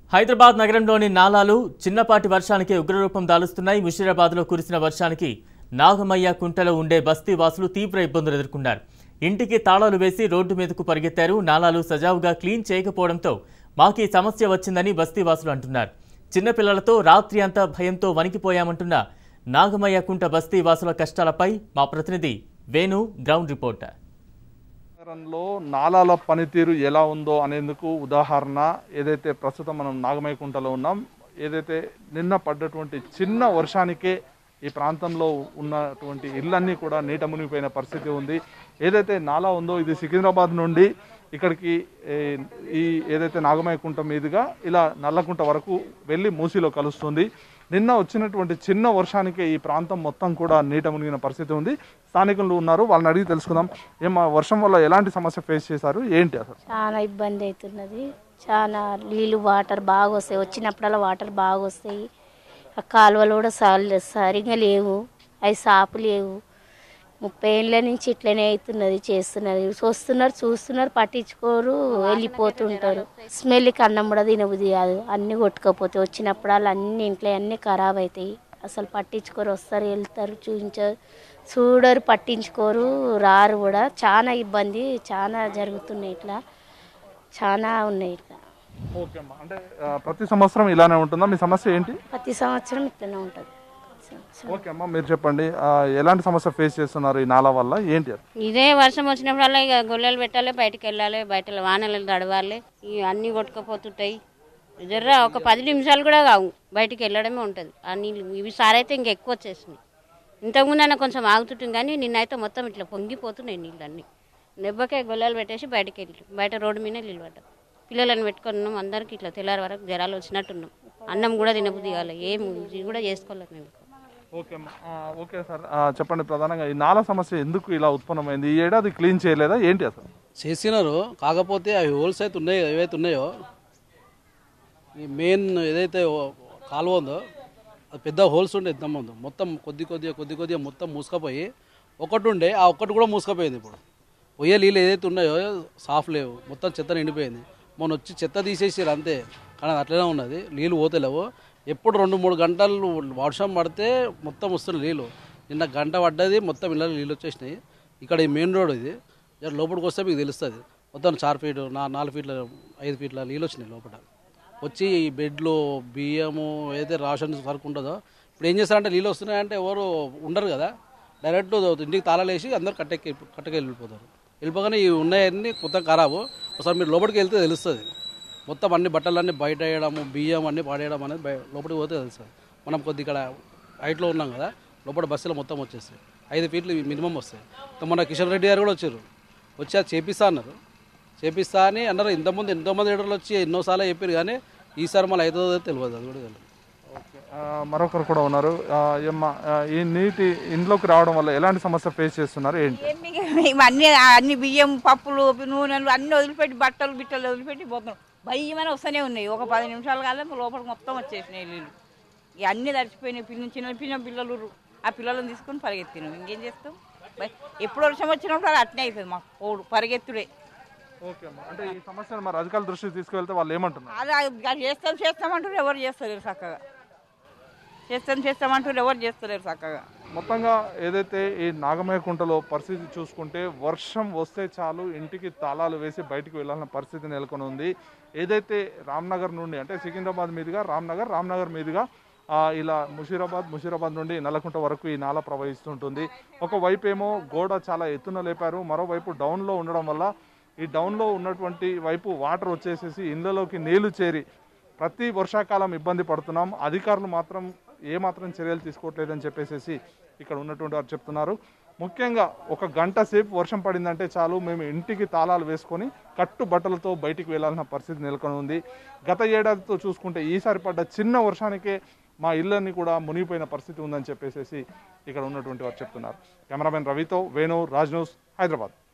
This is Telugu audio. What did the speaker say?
హైదరాబాద్ నగరంలోని నాలాలు చిన్నపాటి వర్షానికి ఉగ్రరూపం దాలుస్తున్నాయి. ముషీరాబాద్లో కురిసిన వర్షానికి నాగమయ్య కుంటలో ఉండే బస్తీ వాసులు తీవ్ర ఇబ్బందులు ఎదుర్కొన్నారు. ఇంటికి తాళాలు వేసి రోడ్డు మీదకు పరిగెత్తారు. నాలాలు సజావుగా క్లీన్ చేయకపోవడంతో మాకీ సమస్య వచ్చిందని బస్తీ వాసులు అంటున్నారు. చిన్నపిల్లలతో రాత్రి అంతా భయంతో వణికిపోయామంటున్న నాగమయ్య కుంట బస్తీ వాసుల కష్టాలపై మా ప్రతినిధి వేణు గ్రౌండ్ రిపోర్టర్. నగరంలో నాలాల పనితీరు ఎలా ఉందో అనేందుకు ఉదాహరణ ఏదైతే ప్రస్తుతం మనం నాగమయ్యకుంటలో ఉన్నాం. ఏదైతే నిన్న పడ్డటువంటి చిన్న వర్షానికే ఈ ప్రాంతంలో ఉన్నటువంటి ఇళ్ళన్నీ కూడా నీట మునిగిపోయిన పరిస్థితి ఉంది. ఏదైతే నాలా ఉందో ఇది సికింద్రాబాద్ నుండి ఇక్కడికి ఈ ఏదైతే నాగమయ్యకుంట మీదుగా ఇలా నల్లకుంట వరకు వెళ్ళి మూసీలో కలుస్తుంది. నిన్న వచ్చినటువంటి చిన్న వర్షానికే ఈ ప్రాంతం మొత్తం కూడా నీట మునిగిన పరిస్థితి ఉంది. స్థానికులు ఉన్నారు, వాళ్ళని అడిగి తెలుసుకుందాం. వర్షం వల్ల ఎలాంటి సమస్య ఫేస్ చేశారు, ఏంటి అసలు? చాలా ఇబ్బంది అవుతున్నది. చాలా నీళ్ళు వాటర్ బాగా వస్తాయి, వచ్చినప్పుడల్లా వాటర్ బాగా వస్తాయి. ఆ కాలువలు కూడా సరిగా లేవు, అవి సాపు లేవు. 30 ఏళ్ళ నుంచి ఇట్లనే అవుతున్నది, చేస్తున్నది. వస్తున్నారు, చూస్తున్నారు, పట్టించుకోరు, వెళ్ళిపోతుంటారు. స్మెల్కి అన్నం కూడా తినబుద్ధి కాదు, అన్నీ కొట్టుకపోతాయి. వచ్చినప్పుడల్లా అన్ని ఇంట్లో అన్నీ ఖరాబ్ అవుతాయి. అసలు పట్టించుకోరు, వస్తారు వెళ్తారు, చూడరు, పట్టించుకోరు, రారు కూడా. చాలా ఇబ్బంది, చాలా జరుగుతున్నాయి, ఇట్లా చాలా ఉన్నాయి ఇట్లా. ఓకే అమ్మా, అంటే ప్రతి సంవత్సరం ఇలానే ఉంటుందా? మీ సమస్య ఏంటి? ప్రతి సంవత్సరం ఇట్లనే ఉంటుంది. ఓకే అమ్మా, మీరు చెప్పండి, ఎలాంటి సమస్య ఫేస్ చేస్తున్నారు ఈ నాలా వల్ల, ఏంటి? ఇదే వర్షం వచ్చినప్పుడల్లా ఇక గొల్లలు పెట్టాలి, బయటకు వెళ్ళాలి, బయట వానలు తడవాలి, ఇవి అన్నీ కొట్టుకుపోతుంటాయి. జర్ర ఒక 10 నిమిషాలు కూడా కావు, బయటికి వెళ్ళడమే ఉంటుంది. ఆ నీళ్ళు ఇవి సారైతే ఇంకెక్కువ వచ్చేసినాయి. ఇంతకుముందు అయినా కొంచెం ఆగుతుంటుంది, కానీ నిన్నైతే మొత్తం ఇట్లా పొంగిపోతున్నాయి నీళ్ళు అన్నీ. దెబ్బకే గొల్లలు పెట్టేసి బయటకు వెళ్ళి బయట రోడ్డు మీద నీళ్ళు పడ్డాం. పిల్లలను పెట్టుకొని ఉన్నాం, అందరికీ ఇట్లా తెల్లారి వరకు జ్వరాలు వచ్చినట్టున్నాం. అన్నం కూడా తినబుద్ధి కావాలి, ఏం ఇది కూడా చేసుకోలేదు మేము. ఓకే అమ్మా, ఓకే సార్, చెప్పండి, ప్రధానంగా ఈ నాలా సమస్య ఎందుకు ఇలా ఉత్పన్నమైంది? ఈ ఏడాది క్లీన్ చేయలేదా, ఏంటి అసలు? చేసినారు, కాకపోతే అవి హోల్స్ అయితే ఉన్నాయో ఏవైతే ఉన్నాయో ఈ మెయిన్ ఏదైతే కాలువ ఉందో అది పెద్ద హోల్స్ ఉండే ఇంతకుముందు మొత్తం కొద్దిగా మొత్తం మూసుకపోయి ఒకటి ఉండే, ఆ ఒక్కటి కూడా మూసుకపోయింది. ఇప్పుడు పోయే నీళ్ళు ఏదైతే ఉన్నాయో సాఫ్ లేవు, మొత్తం చెత్త నిండిపోయింది. మొన్న వచ్చి చెత్త తీసేసారు అంతే, కానీ అట్లనే ఉన్నది, నీళ్ళు పోతలేవు. ఎప్పుడు 2-3 గంటలు వర్షం పడితే మొత్తం వస్తున్నాయి నీళ్ళు. నిన్న గంట పడ్డది, మొత్తం ఇళ్ళ నీళ్ళు వచ్చేసినాయి. ఇక్కడ ఈ మెయిన్ రోడ్ ఇది, లోపలికి వస్తే మీకు తెలుస్తుంది. మొత్తం 4 ఫీట్ 4 ఫీట్ల 5 ఫీట్ల నీళ్ళు వచ్చినాయి లోపల. వచ్చి ఈ బెడ్లు బియ్యము ఏదైతే రేషన్ సరుకు ఉంటుందో ఇప్పుడు ఏం చేస్తారంటే నీళ్ళు వస్తున్నాయంటే ఎవరు ఉండరు కదా, డైరెక్ట్ ఇంటికి తాళాలేసి అందరు కట్టకి వెళ్ళిపోతారు. వెళ్ళిపోగానే ఇవి ఉన్నాయన్నీ మొత్తం ఖరాబు. ఒకసారి మీరు లోపలికి వెళ్తే తెలుస్తుంది. మొత్తం అన్ని బట్టలన్నీ బయట వేయడము, బియ్యం అన్నీ పడేయడం అనేది లోపలికి పోతే తెలుస్తుంది. మనం కొద్ది ఇక్కడ హైట్లో ఉన్నాం కదా, లోపల బస్సులో మొత్తం వచ్చేస్తాయి. 5 ఫీట్లు మినిమం వస్తాయి. మన కిషన్ రెడ్డి గారు కూడా వచ్చి అది చేపిస్తా అన్నారు. చేపిస్తా అని అన్నారు. ఎంతోమంది లీడర్లు వచ్చి ఎన్నోసార్లు చెప్పారు, కానీ ఈసారి మళ్ళీ అవుతుందో తెలియదు, అది కూడా తెలియదు. ఓకే, మరొకరు కూడా ఉన్నారు. ఈ నీటి ఇంట్లోకి రావడం వల్ల ఎలాంటి సమస్య ఫేస్ చేస్తున్నారు, ఏంటి? అన్ని బియ్యం, పప్పులు, నూనెలు అన్ని వదిలిపెట్టి బిట్టలు వదిలిపెట్టి పోతున్నాం. భయమని వస్తూనే ఉన్నాయి. ఒక 10 నిమిషాలు కాలే లోపలికి మొత్తం వచ్చేసినాయి నీళ్ళు. ఇక అన్నీ తడిచిపోయినాయి. చిన్న పిల్లలు, ఆ పిల్లలను తీసుకొని పరిగెత్తినాం. ఇంకేం చేస్తాం? ఎప్పుడు వర్షం వచ్చినప్పుడు అది అట్నే అవుతుంది మాకు, పరిగెత్తుడే. ఓకే అమ్మా, అంటే ఈ సమస్యను మరి అధికారుల దృష్టికి తీసుకువెళ్తే వాళ్ళు ఏమంటున్నారు? అది చేస్తామంటారు, ఎవరు చేస్తలేరు చక్కగా. చేస్తామంటారు, ఎవరు చేస్తలేరు చక్కగా. మొత్తంగా ఏదైతే ఈ నాగమయ్యకుంటలో పరిస్థితి చూసుకుంటే వర్షం వస్తే చాలు ఇంటికి తాళాలు వేసి బయటికి వెళ్ళాలన్న పరిస్థితి నెలకొని ఉంది. ఏదైతే రామ్నగర్ నుండి అంటే సికింద్రాబాద్ మీదుగా రామ్నగర్ మీదుగా ఇలా ముషీరాబాద్ నుండి నల్లకుంట వరకు ఈ నాల ప్రవహిస్తుంటుంది. ఒకవైపు ఏమో గోడ చాలా ఎత్తున లేపారు, మరోవైపు డౌన్లో ఉండడం వల్ల ఈ డౌన్లో ఉన్నటువంటి వైపు వాటర్ వచ్చేసేసి ఇళ్లలోకి నీళ్లు చేరి ప్రతి వర్షాకాలం ఇబ్బంది పడుతున్నాం. అధికారులు మాత్రం ఏమాత్రం చర్యలు తీసుకోవట్లేదని చెప్పేసి ఇక్కడ ఉన్నటువంటి వారు చెప్తున్నారు. ముఖ్యంగా 1 గంట సేపు వర్షం పడిందంటే చాలు మేము ఇంటికి తాళాలు వేసుకొని కట్టుబట్టలతో బయటికి వెళ్ళాల్సిన పరిస్థితి నెలకొని ఉంది. గత ఏడాదితో చూసుకుంటే ఈసారి పడ్డ చిన్న వర్షానికే మా ఇళ్ళని కూడా మునిగిపోయిన పరిస్థితి ఉందని చెప్పేసి ఇక్కడ ఉన్నటువంటి వారు చెప్తున్నారు. కెమెరామెన్ రవితో వేణు, రాజ్ న్యూస్, హైదరాబాద్.